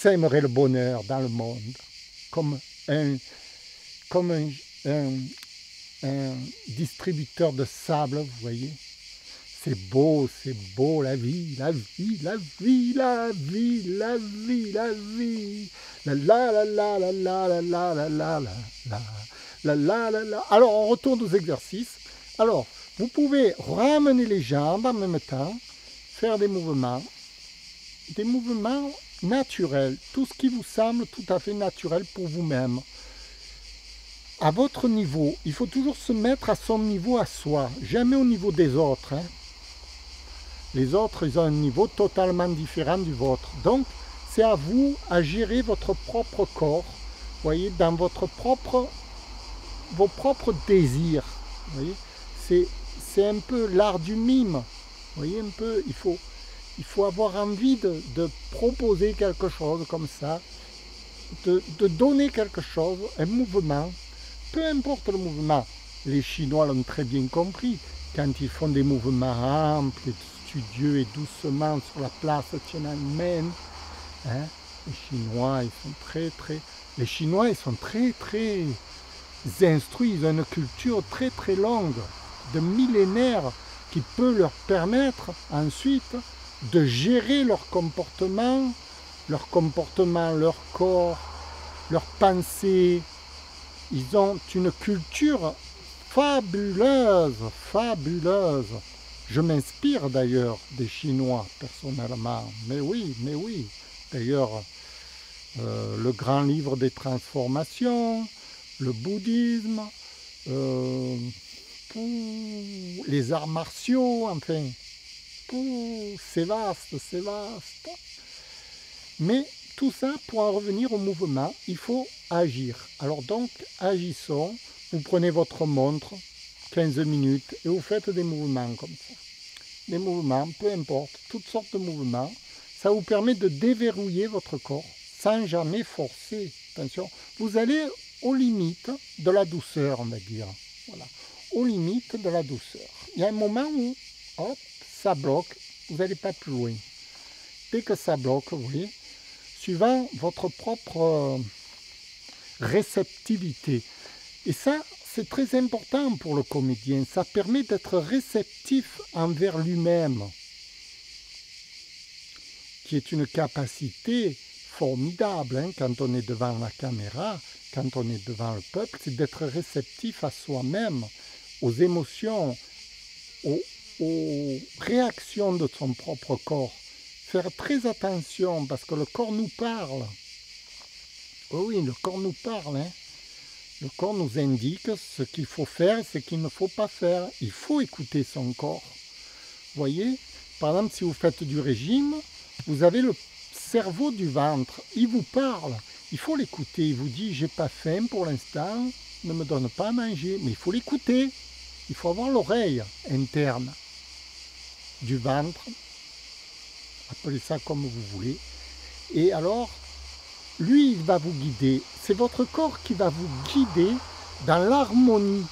sèmerait le bonheur dans le monde, comme comme un distributeur de sable, vous voyez. C'est beau la vie, la vie, la vie, la vie, la vie, la vie. La la la la la la la la la la la la la la. Alors on retourne aux exercices. Alors vous pouvez ramener les jambes en même temps, faire des mouvements naturels, tout ce qui vous semble tout à fait naturel pour vous-même. À votre niveau, il faut toujours se mettre à son niveau à soi, jamais au niveau des autres. Hein. Les autres, ils ont un niveau totalement différent du vôtre. Donc, c'est à vous à gérer votre propre corps, voyez, dans vos propres désirs. Voyez, c'est un peu l'art du mime. Voyez, un peu, il faut avoir envie de proposer quelque chose comme ça, de donner quelque chose, un mouvement, peu importe le mouvement. Les Chinois l'ont très bien compris, quand ils font des mouvements amples et studieux et doucement sur la place Tiananmen. Hein, les Chinois, ils sont très instruits, ils ont une culture très longue, de millénaires, qui peut leur permettre ensuite de gérer leur comportement, leur corps, leurs pensées. Ils ont une culture fabuleuse. Je m'inspire d'ailleurs des Chinois personnellement. Mais oui. D'ailleurs, le grand livre des transformations, le bouddhisme, les arts martiaux, enfin, c'est vaste. Mais tout ça, pour en revenir au mouvement, il faut agir. Alors donc, agissons. Vous prenez votre montre, 15 minutes, et vous faites des mouvements comme ça. Des mouvements, peu importe, toutes sortes de mouvements. Ça vous permet de déverrouiller votre corps sans jamais forcer. Attention, vous allez aux limites de la douceur, on va dire. Voilà, aux limites de la douceur. Il y a un moment où, hop, ça bloque, vous n'allez pas plus loin. Dès que ça bloque, vous voyez, suivant votre propre réceptivité. Et ça, c'est très important pour le comédien. Ça permet d'être réceptif envers lui-même, qui est une capacité formidable, hein, quand on est devant la caméra, quand on est devant le peuple, c'est d'être réceptif à soi-même, aux émotions, aux réactions de son propre corps. Faire très attention, parce que le corps nous parle. Oh oui, le corps nous parle. Hein. Le corps nous indique ce qu'il faut faire, ce qu'il ne faut pas faire. Il faut écouter son corps. Vous voyez, par exemple, si vous faites du régime, vous avez le cerveau du ventre. Il vous parle. Il faut l'écouter. Il vous dit, j'ai pas faim pour l'instant, ne me donne pas à manger. Mais il faut l'écouter. Il faut avoir l'oreille interne du ventre. Appelez ça comme vous voulez. Et alors, lui, il va vous guider. C'est votre corps qui va vous guider dans l'harmonie.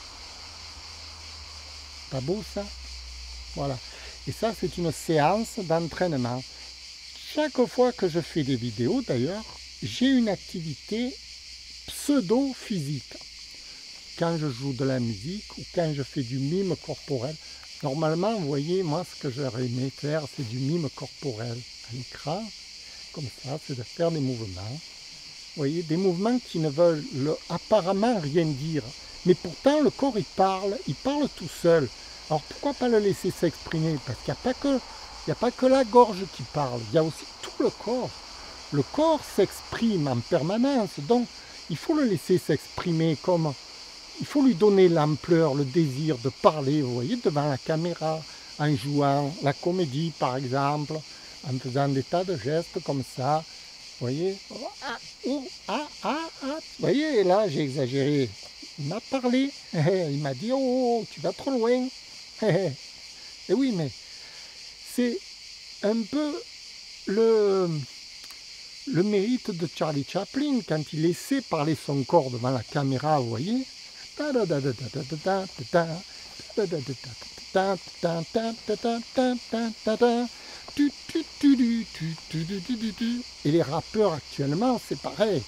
Pas beau ça? Voilà. Et ça, c'est une séance d'entraînement. Chaque fois que je fais des vidéos, d'ailleurs, j'ai une activité pseudo-physique. Quand je joue de la musique ou quand je fais du mime corporel. Normalement, vous voyez, moi, ce que j'aurais aimé faire, c'est du mime corporel à l'écran. Comme ça, c'est de faire des mouvements. Vous voyez, des mouvements qui ne veulent apparemment rien dire. Mais pourtant, le corps, il parle tout seul. Alors, pourquoi pas le laisser s'exprimer? Parce qu'il n'y a pas que la gorge qui parle, il y a aussi tout le corps. Le corps s'exprime en permanence, donc il faut le laisser s'exprimer comme... Il faut lui donner l'ampleur, le désir de parler, vous voyez, devant la caméra, en jouant la comédie, par exemple, en faisant des tas de gestes comme ça. Vous voyez, vous voyez, là, j'ai exagéré. Il m'a parlé, il m'a dit, oh, tu vas trop loin. Et oui, mais c'est un peu le mérite de Charlie Chaplin, quand il laissait parler son corps devant la caméra, vous voyez. Et les rappeurs actuellement, c'est pareil.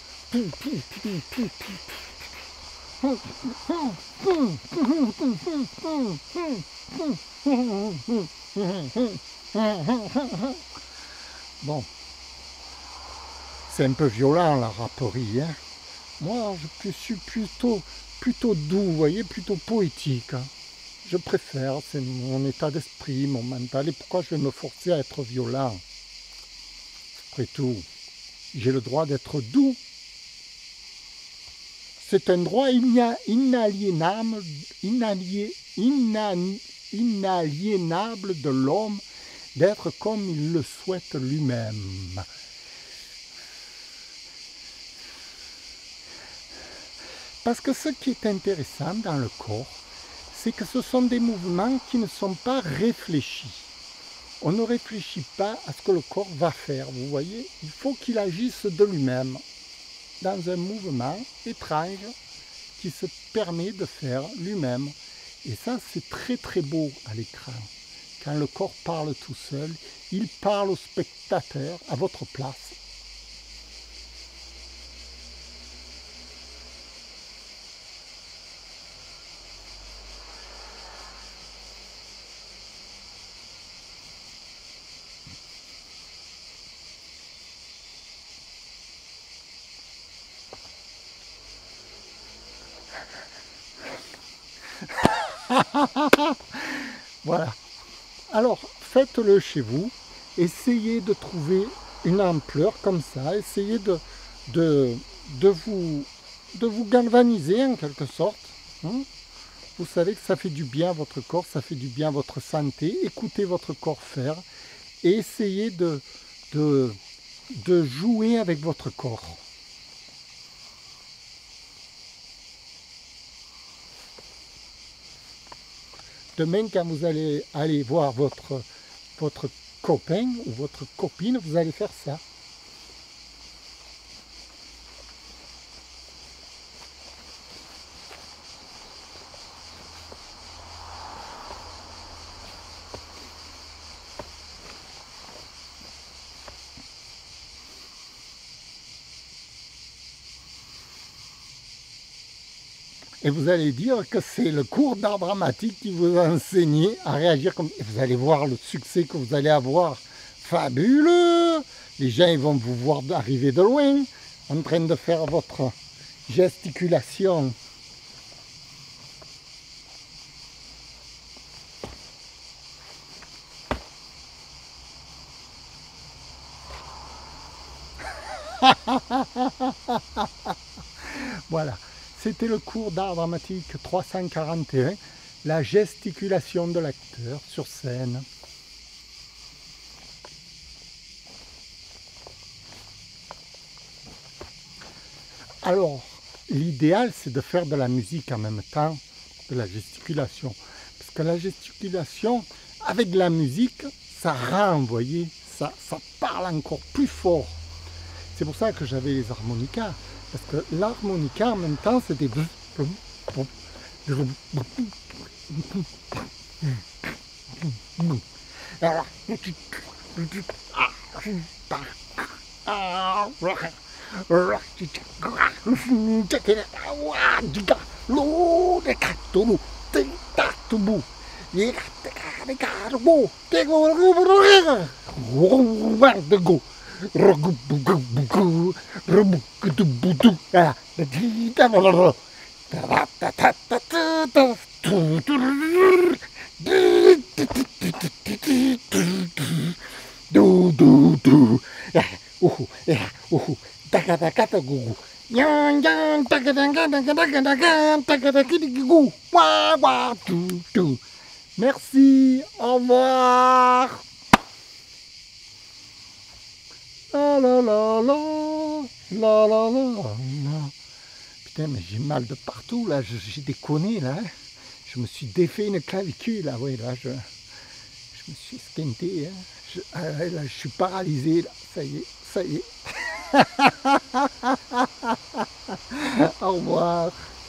Bon, c'est un peu violent la rapperie, hein. Moi, je suis plutôt doux, vous voyez, plutôt poétique, hein. Je préfère, c'est mon état d'esprit, mon mental. Et pourquoi je vais me forcer à être violent? Après tout, j'ai le droit d'être doux. C'est un droit inaliénable de l'homme d'être comme il le souhaite lui-même. Parce que ce qui est intéressant dans le corps, c'est que ce sont des mouvements qui ne sont pas réfléchis. On ne réfléchit pas à ce que le corps va faire, vous voyez. Il faut qu'il agisse de lui-même, dans un mouvement étrange qui se permet de faire lui-même. Et ça, c'est très très beau à l'écran. Quand le corps parle tout seul, il parle au spectateur à votre place. Voilà. Alors, faites-le chez vous. Essayez de trouver une ampleur comme ça. Essayez de vous galvaniser en quelque sorte. Vous savez que ça fait du bien à votre corps, ça fait du bien à votre santé. Écoutez votre corps faire et essayez de jouer avec votre corps. Demain, quand vous allez aller voir votre copain ou votre copine, vous allez faire ça. Et vous allez dire que c'est le cours d'art dramatique qui vous a enseigné à réagir comme... Et vous allez voir le succès que vous allez avoir. Fabuleux! Les gens ils vont vous voir arriver de loin, en train de faire votre gesticulation. Voilà. C'était le cours d'art dramatique 341, la gesticulation de l'acteur sur scène. Alors, l'idéal, c'est de faire de la musique en même temps, de la gesticulation. Parce que la gesticulation, avec de la musique, ça rend, vous voyez, ça parle encore plus fort. C'est pour ça que j'avais les harmonicas. Parce que l'harmonica en même temps c'est des... Merci, au revoir. La la la la, la la la la. Putain, mais j'ai mal de partout là, j'ai déconné là. Je me suis défait une clavicule là, ouais, là je me suis esquinté. Là, je suis paralysé là, ça y est, ça y est. Au revoir.